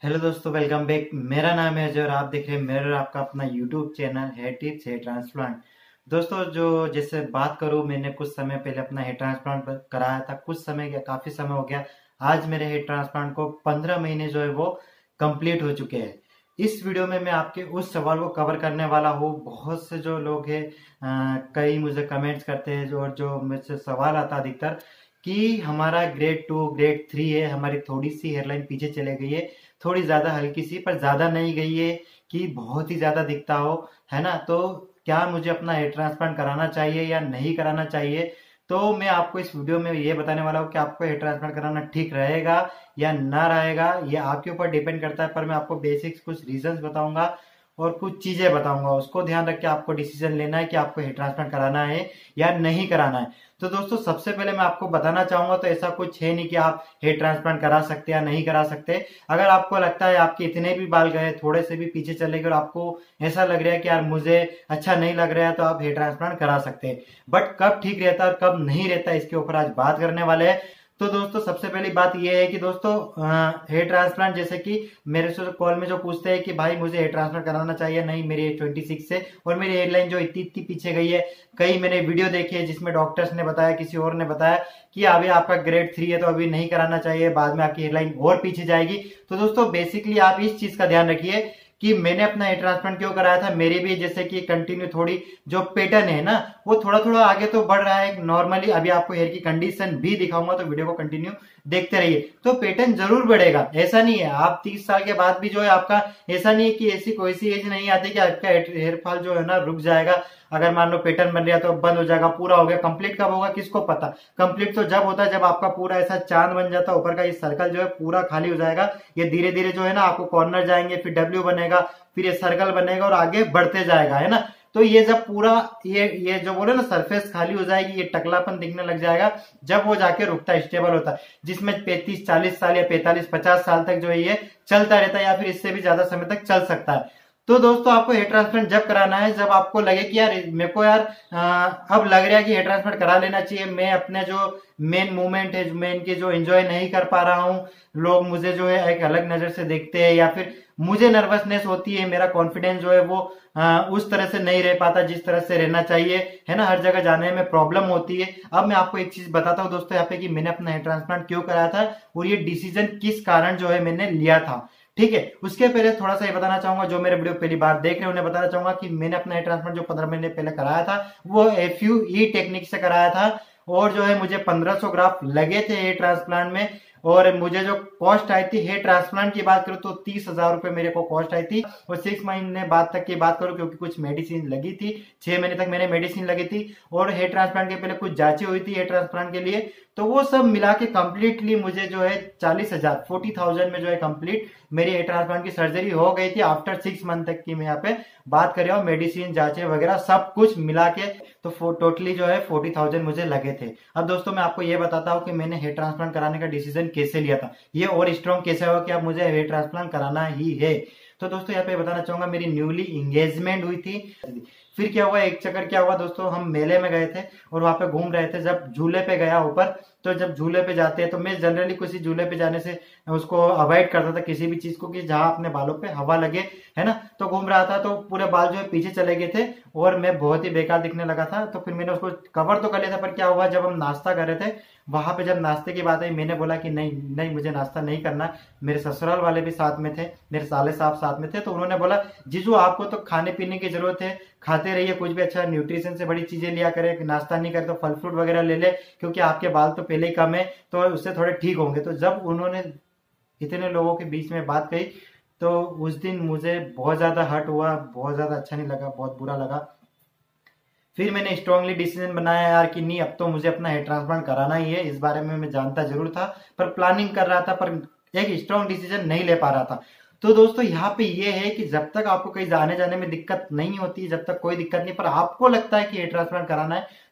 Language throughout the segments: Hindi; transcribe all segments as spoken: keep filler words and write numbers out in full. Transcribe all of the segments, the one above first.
हेलो दोस्तों, वेलकम बैक। मेरा नाम है अजय और आप देख रहे हैं मेरा और आपका अपना YouTube channel hair tips hair transplant. दोस्तों, जो जैसे बात करूं, मैंने कुछ समय पहले अपना हेयर ट्रांसप्लांट कराया था। कुछ समय क्या, काफी समय हो गया। आज मेरे हेयर ट्रांसप्लांट को पंद्रह महीने जो है वो कंप्लीट हो चुके हैं। इस वीडियो में मैं आपके उस सवाल को कवर करने वाला हूँ। बहुत से जो लोग हैं, अ, कई मुझे कमेंट्स करते हैं जो और जो मुझसे सवाल आता है अधिकतर कि हमारा ग्रेड टू ग्रेड थ्री है, हमारी थोड़ी सी हेयरलाइन पीछे चले गई है, थोड़ी ज्यादा हल्की सी, पर ज्यादा नहीं गई है कि बहुत ही ज्यादा दिखता हो, है ना। तो क्या मुझे अपना हेयर ट्रांसप्लांट कराना चाहिए या नहीं कराना चाहिए? तो मैं आपको इस वीडियो में ये बताने वाला हूँ कि आपको हेयर ट्रांसप्लांट कराना ठीक रहेगा या ना रहेगा, ये आपके ऊपर डिपेंड करता है। पर मैं आपको बेसिक्स कुछ रीजंस बताऊंगा और कुछ चीजें बताऊंगा, उसको ध्यान रख के आपको डिसीजन लेना है कि आपको हेयर ट्रांसप्लांट कराना है या नहीं कराना है। तो दोस्तों, सबसे पहले मैं आपको बताना चाहूंगा, तो ऐसा कुछ है नहीं कि आप हेयर ट्रांसप्लांट करा सकते या नहीं करा सकते। अगर आपको लगता है आपके इतने भी बाल गए, थोड़े से भी पीछे चले गए और आपको ऐसा लग रहा है कि यार मुझे अच्छा नहीं लग रहा है, तो आप हेयर ट्रांसप्लांट करा सकते हैं। बट कब ठीक रहता है और कब नहीं रहता, इसके ऊपर आज बात करने वाले हैं। तो दोस्तों, सबसे पहली बात यह है कि दोस्तों, हेयर ट्रांसप्लांट, जैसे कि मेरे से कॉल में जो पूछते हैं कि भाई मुझे हेयर ट्रांसप्लांट कराना चाहिए नहीं, मेरी एज ट्वेंटी सिक्स है और मेरी हेयरलाइन जो इतनी इतनी पीछे गई है। कई मैंने वीडियो देखी है जिसमें डॉक्टर्स ने बताया, किसी और ने बताया कि अभी आपका ग्रेड थ्री है तो अभी नहीं कराना चाहिए, बाद में आपकी हेयरलाइन और पीछे जाएगी। तो दोस्तों, बेसिकली आप इस चीज का ध्यान रखिए कि मैंने अपना हेयर ट्रांसप्लांट क्यों कराया था। मेरी भी जैसे कि कंटिन्यू थोड़ी जो पैटर्न है ना, वो थोड़ा थोड़ा आगे तो बढ़ रहा है नॉर्मली। अभी आपको हेयर की कंडीशन भी दिखाऊंगा, तो वीडियो को कंटिन्यू देखते रहिए। तो पैटर्न जरूर बढ़ेगा, ऐसा नहीं है। आप तीस साल के बाद भी जो है आपका, ऐसा नहीं है कि ऐसी कोई सी एज नहीं आती कि आपका हेयर फॉल जो है ना रुक जाएगा। अगर मान लो पैटर्न बन रहा तो बंद हो जाएगा, पूरा हो गया। कंप्लीट कब होगा किसको पता। कंप्लीट तो जब होता है जब आपका पूरा ऐसा चांद बन जाता है, ऊपर का ये सर्कल जो है पूरा खाली हो जाएगा। ये धीरे धीरे जो है ना आपको कॉर्नर जाएंगे, फिर डब्ल्यू बनेगा, फिर ये सर्कल बनेगा और आगे बढ़ते जाएगा, है ना। तो ये जब पूरा ये ये जो बोले ना सरफेस खाली हो जाएगी, ये टकलापन दिखने लग जाएगा, जब वो जाके रुकता है, स्टेबल होता है, जिसमें पैंतीस चालीस साल या पैंतालीस पचास साल तक जो है ये चलता रहता है, या फिर इससे भी ज्यादा समय तक चल सकता है। तो दोस्तों, आपको हेयर ट्रांसप्लांट जब कराना है जब आपको लगे कि यार मेरे को यार आ, अब लग रहा है कि हेयर ट्रांसप्लांट करा लेना चाहिए। मैं अपने जो मेन मूवमेंट है, मेन की जो एंजॉय नहीं कर पा रहा हूँ, लोग मुझे जो है एक अलग नजर से देखते हैं, या फिर मुझे नर्वसनेस होती है, मेरा कॉन्फिडेंस जो है वो आ, उस तरह से नहीं रह पाता जिस तरह से रहना चाहिए, है ना। हर जगह जाने में प्रॉब्लम होती है। अब मैं आपको एक चीज बताता हूँ दोस्तों यहाँ पे कि मैंने अपना हेयर ट्रांसप्लांट क्यों कराया था और ये डिसीजन किस कारण जो है मैंने लिया था, ठीक है। उसके पहले थोड़ा सा ये बताना चाहूंगा, जो मेरे वीडियो पहली बार देख रहे हैं उन्हें बताना चाहूंगा कि मैंने अपना हेयर ट्रांसप्लांट जो पंद्रह महीने पहले कराया था वो एफ यू ई टेक्निक से कराया था। और जो है मुझे पंद्रह सौ ग्राफ लगे थे हेयर ट्रांसप्लांट में। और मुझे जो कॉस्ट आई थी हेयर ट्रांसप्लांट की बात करूं तो तीस हजार रुपए मेरे को कॉस्ट आई थी। और सिक्स महीने बाद तक की बात करूं, क्योंकि कुछ मेडिसिन लगी थी, छह महीने तक मैंने मेडिसिन लगी थी, और हेयर ट्रांसप्लांट के पहले कुछ जांचें हुई थी हेयर ट्रांसप्लांट के लिए। तो वो सब मिला के कंप्लीटली मुझे जो है चालीस हजार फोर्टी थाउजेंड में जो है कंप्लीट मेरी हेयर ट्रांसप्लांट की सर्जरी हो गई थी। आफ्टर सिक्स मंथ तक की मैं यहाँ पे बात कर रहा हूँ, मेडिसिन जांचें वगैरह सब कुछ मिला के तो टोटली जो है फोर्टी थाउजेंड मुझे लगे थे। अब दोस्तों, मैं आपको ये बताता हूँ कि मैंने हेयर ट्रांसप्लांट कराने का डिसीजन कैसे लिया था, ये और स्ट्रॉन्ग कैसे हुआ कि अब मुझे हेयर ट्रांसप्लांट कराना ही है। तो दोस्तों, यहाँ पे बताना चाहूंगा, मेरी न्यूली एंगेजमेंट हुई थी। फिर क्या हुआ, एक चक्कर क्या हुआ दोस्तों, हम मेले में गए थे और वहां पे घूम रहे थे। जब झूले पे गया ऊपर, तो जब झूले पे जाते हैं तो मैं जनरली किसी झूले पे जाने से उसको अवॉइड करता था, किसी भी चीज को कि जहां अपने बालों पे हवा लगे, है ना। तो घूम रहा था तो पूरे बाल जो है पीछे चले गए थे और मैं बहुत ही बेकार दिखने लगा था। तो फिर मैंने उसको कवर तो कर लिया था, पर क्या हुआ, जब हम नाश्ता कर रहे थे वहां पे, जब नाश्ते की बात आई, मैंने बोला कि नहीं नहीं मुझे नाश्ता नहीं करना। मेरे ससुराल वाले भी साथ में थे, मेरे साले साहब साथ में थे, तो उन्होंने बोला जीजू आपको तो खाने पीने की जरूरत है, खाते रहिए कुछ भी, अच्छा न्यूट्रिशन से बड़ी चीजें लिया करे, नाश्ता नहीं करे तो फल फ्रूट वगैरह ले ले, क्योंकि आपके बाल तो पहले ही कम है तो उससे थोड़े ठीक होंगे। तो जब उन्होंने इतने लोगों के बीच में बात कही तो उस दिन मुझे बहुत ज्यादा हर्ट हुआ, बहुत ज्यादा अच्छा नहीं लगा, बहुत बुरा लगा। फिर मैंने स्ट्रांगली डिसीजन बनाया यार कि नहीं, अब तो मुझे अपना हेयर ट्रांसप्लांट कराना ही है। इस बारे में मैं जानता जरूर था, पर प्लानिंग कर रहा था, पर एक स्ट्रांग डिसीजन नहीं ले पा रहा था। तो दोस्तों, यहाँ पे ये है कि जब तक आपको कहीं आने जाने में दिक्कत नहीं होती, जब तक कोई दिक्कत नहीं, पर आपको लगता है कि हेयर ट्रांसप्लांट कराना है,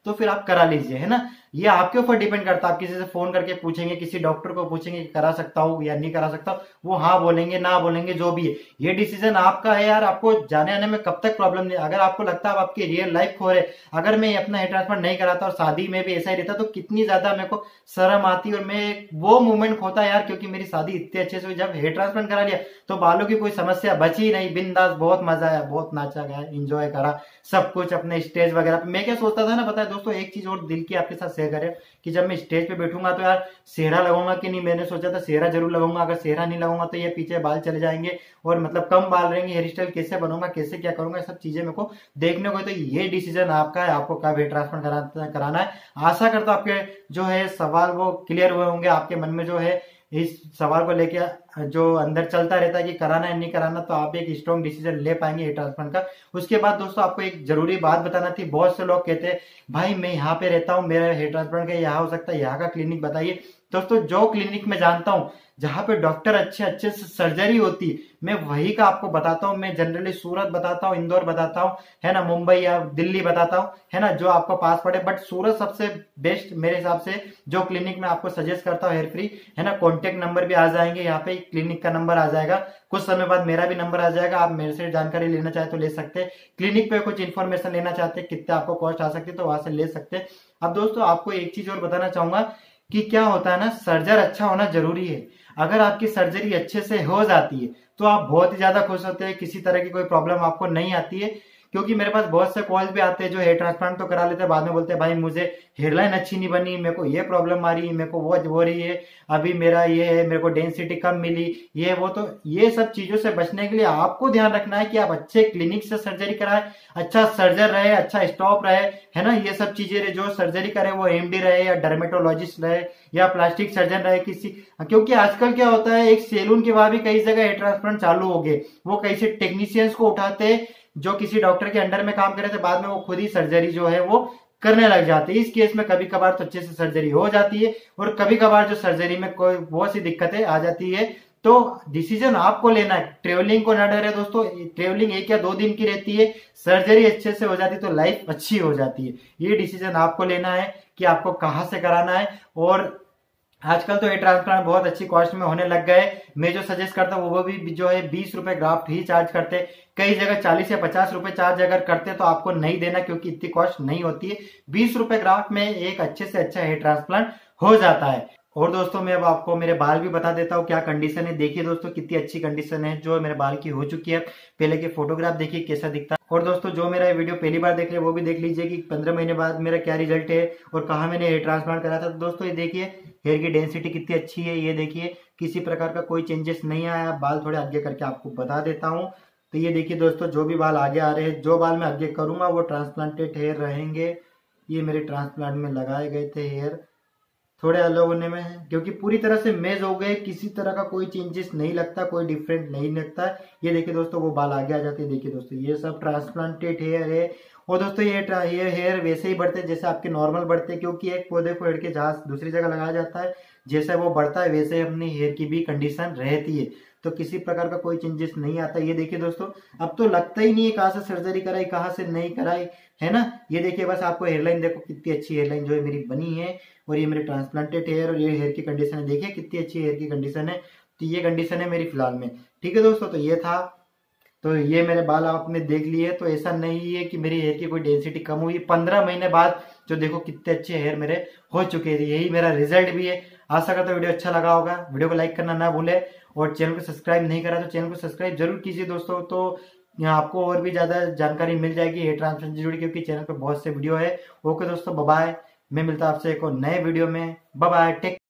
तो फिर आप करा लीजिए, है ना। ये आपके ऊपर डिपेंड करता है। आप किसी से फोन करके पूछेंगे, किसी डॉक्टर को पूछेंगे कि करा सकता हूँ या नहीं करा सकता, वो हाँ बोलेंगे ना बोलेंगे जो भी है, ये डिसीजन आपका है यार। आपको जाने आने में कब तक प्रॉब्लम नहीं, अगर आपको लगता है आपकी रियल लाइफ खो रहे, अगर मैं अपना हेयर ट्रांसप्लांट नहीं कराता और शादी में भी ऐसा ही रहता तो कितनी ज्यादा मेरे को शर्म आती और मैं वो मोमेंट खोता यार, क्योंकि मेरी शादी इतने अच्छे से हुई। जब हेयर ट्रांसप्लांट करा लिया तो बालों की कोई समस्या बची नहीं, बिंदास, बहुत मजा आया, बहुत नाचा गया, एंजॉय करा सब कुछ अपने स्टेज वगैरह पे। मैं क्या सोचता था ना, पता है दोस्तों, एक चीज और दिल की आपके साथ शेयर करें कि जब मैं स्टेज पे बैठूंगा तो यार सेहरा लगाऊंगा कि नहीं। मैंने सोचा था सेहरा जरूर लगाऊंगा, अगर सेहरा नहीं लगाऊंगा तो ये पीछे बाल चले जाएंगे और मतलब कम बाल रहेंगे, हेयर स्टाइल कैसे बनूंगा, कैसे क्या करूंगा, सब चीजें मेरे को देखने को है। तो ये डिसीजन आपका है, आपको कब हेयर ट्रांसप्लांट कराना है। आशा करता हूं आपके जो है सवाल वो क्लियर हुए होंगे, आपके मन में जो है इस सवाल को लेके जो अंदर चलता रहता है कि कराना है नहीं कराना, तो आप एक स्ट्रॉन्ग डिसीजन ले पाएंगे हेयर ट्रांसप्लांट का। उसके बाद दोस्तों आपको एक जरूरी बात बताना थी। बहुत से लोग कहते हैं भाई मैं यहाँ पे रहता हूँ, मेरा हेयर ट्रांसप्लांट का यहाँ हो सकता है, यहाँ का क्लिनिक बताइए। दोस्तों जो क्लिनिक में जानता हूँ जहां पे डॉक्टर अच्छे अच्छे से सर्जरी होती मैं वही का आपको बताता हूँ। मैं जनरली सूरत बताता हूँ, इंदौर बताता हूँ, है ना, मुंबई या दिल्ली बताता हूँ, है ना, जो आपको पास पड़े। बट सूरत सबसे बेस्ट मेरे हिसाब से जो क्लिनिक में आपको सजेस्ट करता हूँ हेयर फ्री, है ना। कॉन्टेक्ट नंबर भी आ जाएंगे यहाँ पे, क्लिनिक का नंबर आ जाएगा, कुछ समय बाद मेरा भी नंबर आ जाएगा। आप मेरे से जानकारी लेना चाहे तो ले सकते हैं, क्लिनिक पे कुछ इन्फॉर्मेशन लेना चाहते हैं कितने आपको कॉस्ट आ सकती है तो वहां से ले सकते हैं। अब दोस्तों आपको एक चीज और बताना चाहूंगा कि क्या होता है ना, सर्जर अच्छा होना जरूरी है। अगर आपकी सर्जरी अच्छे से हो जाती है तो आप बहुत ही ज्यादा खुश होते हैं, किसी तरह की कोई प्रॉब्लम आपको नहीं आती है। क्योंकि मेरे पास बहुत से कॉल भी आते हैं जो हेयर ट्रांसप्लांट तो करा लेते हैं, बाद में बोलते हैं भाई मुझे हेयरलाइन अच्छी नहीं बनी, मेरे को ये प्रॉब्लम आ रही है, मेरे को वो हो रही है, अभी मेरा ये है, मेरे को डेंसिटी कम मिली, ये वो। तो ये सब चीजों से बचने के लिए आपको ध्यान रखना है कि आप अच्छे क्लिनिक से सर्जरी कराएं, अच्छा सर्जर रहे, अच्छा स्टॉप रहे, है ना। ये सब चीजें जो सर्जरी करे वो एमडी रहे या डर्मेटोलॉजिस्ट रहे या प्लास्टिक सर्जन रहे किसी। क्योंकि आजकल क्या होता है, एक सैलून के बाद भी कई जगह हेयर ट्रांसप्लांट चालू हो गए, वो कैसे टेक्नीशियंस को उठाते जो किसी डॉक्टर के अंडर में काम कर रहे थे, बाद में वो खुद ही सर्जरी जो है वो करने लग जाते हैं। इस केस में कभी कभार तो अच्छे से सर्जरी हो जाती है और कभी कभार जो सर्जरी में कोई बहुत सी दिक्कतें आ जाती है। तो डिसीजन आपको लेना है, ट्रेवलिंग को ना डरे दोस्तों। ट्रेवलिंग एक या दो दिन की रहती है, सर्जरी अच्छे से हो जाती है तो लाइफ अच्छी हो जाती है। ये डिसीजन आपको लेना है कि आपको कहां से कराना है। और आजकल तो ये ट्रांसप्लांट बहुत अच्छी कॉस्ट में होने लग गए। मैं जो सजेस्ट करता हूँ वो भी जो है बीस रुपए ग्राफ्ट ही चार्ज करते, कई जगह चालीस या पचास रुपए चार्ज अगर करते तो आपको नहीं देना, क्योंकि इतनी कॉस्ट नहीं होती है। बीस रुपए ग्राफ्ट में एक अच्छे से अच्छा हेयर ट्रांसप्लांट हो जाता है। और दोस्तों मैं अब आपको मेरे बाल भी बता देता हूँ क्या कंडीशन है। देखिए दोस्तों कितनी अच्छी कंडीशन है जो मेरे बाल की हो चुकी है। पहले के फोटोग्राफ देखिए कैसा दिखता है। और दोस्तों जो मेरा वीडियो पहली बार देख रहे हैं वो भी देख लीजिए कि पंद्रह महीने बाद मेरा क्या रिजल्ट है और कहाँ मैंने हेयर ट्रांसप्लांट करा था। तो दोस्तों ये देखिए हेयर की डेंसिटी कितनी अच्छी है, ये देखिए किसी प्रकार का कोई चेंजेस नहीं आया। बाल थोड़े आगे करके आपको बता देता हूँ। तो ये देखिए दोस्तों जो भी बाल आगे आ रहे हैं, जो बाल मैं आगे करूंगा वो ट्रांसप्लांटेड हेयर रहेंगे। ये मेरे ट्रांसप्लांट में लगाए गए थे हेयर, थोड़े अलग होने में है क्योंकि पूरी तरह से मेज हो गए, किसी तरह का कोई चेंजेस नहीं लगता, कोई डिफरेंट नहीं लगता। ये देखिए दोस्तों वो बाल आगे आ जाते हैं। देखिए दोस्तों ये सब ट्रांसप्लांटेड हेयर है। और दोस्तों ये ये हेयर वैसे ही बढ़ते हैं जैसे आपके नॉर्मल बढ़ते हैं, क्योंकि एक पौधे को हेड के जहाँ दूसरी जगह लगाया जाता है, जैसे वो बढ़ता है वैसे ही अपनी हेयर की भी कंडीशन रहती है। तो किसी प्रकार का कोई चेंजेस नहीं आता। ये देखिए दोस्तों अब तो लगता ही नहीं है कहाँ से सर्जरी कराई कहाँ से नहीं कराई, है ना। ये देखिए बस आपको हेयरलाइन देखो कितनी अच्छी हेयरलाइन जो है मेरी बनी है। और ये मेरे ट्रांसप्लांटेड हेयर और ये हेयर की कंडीशन है, देखिए कितनी अच्छी हेयर की कंडीशन है। तो ये कंडीशन है मेरी फिलहाल में। ठीक है दोस्तों, तो ये था, तो ये मेरे बाल आपने देख लिए। तो ऐसा नहीं है कि मेरी हेयर की कोई डेंसिटी कम हुई, पंद्रह महीने बाद जो देखो कितने अच्छे हेयर मेरे हो चुके थे, यही मेरा रिजल्ट भी है। आशा करता हूं वीडियो अच्छा लगा होगा। वीडियो को लाइक करना ना भूले और चैनल को सब्सक्राइब नहीं करा तो चैनल को सब्सक्राइब जरूर कीजिए दोस्तों। तो यहाँ आपको और भी ज्यादा जानकारी मिल जाएगी हेयर ट्रांसप्लांट से जुड़ी, क्योंकि चैनल पे बहुत से वीडियो है। ओके दोस्तों, बाय बाय। मैं मिलता आपसे एक और नए वीडियो में। Bye bye, take